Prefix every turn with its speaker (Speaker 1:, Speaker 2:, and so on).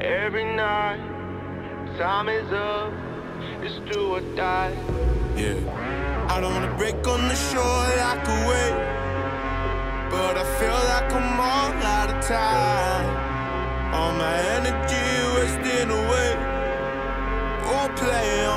Speaker 1: every night. Time is up, it's do or die.
Speaker 2: Yeah. I don't wanna break on the shore like a wave, but I feel like I'm all out of time. All my energy wasting away. Won't play